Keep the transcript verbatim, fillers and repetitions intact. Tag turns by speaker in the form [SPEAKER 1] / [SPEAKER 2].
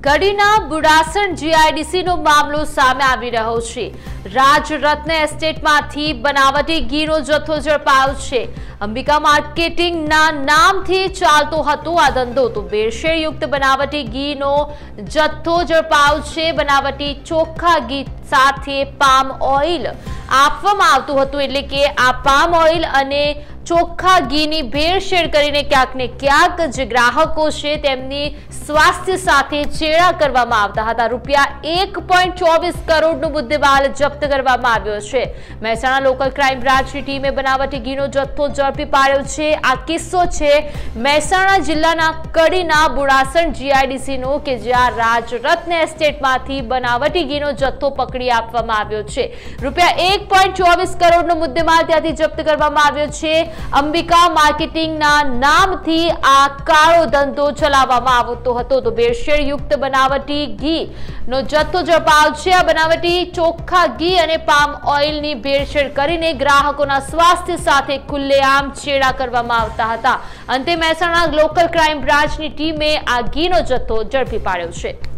[SPEAKER 1] કડીના બુડાસણ GIDC નો મામલો સામે આવી રહ્યો છે। રાજરત્ન એસ્ટેટમાંથી બનાવટી ઘીનો જથ્થો ઝડપાયો છે। અંબિકા માર્કેટિંગના નામથી ચાલતો હતો આ ધંધો તો ભેળસેળયુક્ત બનાવટી ઘીનો જથ્થો ઝડપાયો છે। બનાવટી ચોખ્ખા ઘી સાથે પામ ઓઇલ આપવામાં આવતું હતું, એટલે કે આ પામ ઓઇલ અને ચોખ્ખા ઘીની ભેળસેળ કરીને ક્યાંક ને ક્યાંક જે ગ્રાહકો છે તેમની સ્વાસ્થ્ય સાથે ચેડા કરવામાં આવતા હતા। રૂપિયા એક પોઈન્ટ ચોવીસ કરોડનો મુદ્દેમાલ જપ્ત કરવામાં આવ્યો છે। મહેસાણા લોકલ ક્રાઇમ બ્રાન્ચની ટીમે બનાવટી ઘીનો જથ્થો ઝડપી પાડ્યો છે। આ કિસ્સો છે મહેસાણા જિલ્લાના કડીના બુડાસણ જીઆઈડીસી નો, કે જ્યાં રાજરત્ન એસ્ટેટમાંથી બનાવટી ઘીનો જથ્થો પકડી આપવામાં આવ્યો છે। રૂપિયા એક પોઈન્ટ ચોવીસ કરોડનો મુદ્દેમાલ ત્યાંથી જપ્ત કરવામાં આવ્યો છે। અંબિકા માર્કેટિંગના નામથી આ કાળો ધંધો ચલાવવામાં આવતો હતો તો ભેળસેળયુક્ત બનાવટી ઘી નો જથ્થો ઝડપાયો છે। આ બનાવટી ચોખ્ખા ઘી અને પામ ઓઇલની ભેળસેળ કરીને ગ્રાહકોના સ્વાસ્થ્ય સાથે ખુલ્લેઆમ ચેડા કરવામાં આવતા હતા। અંતે મહેસાણા લોકલ ક્રાઇમ બ્રાન્ચની ટીમે આ ઘીનો જથ્થો ઝડપી પાડ્યો છે।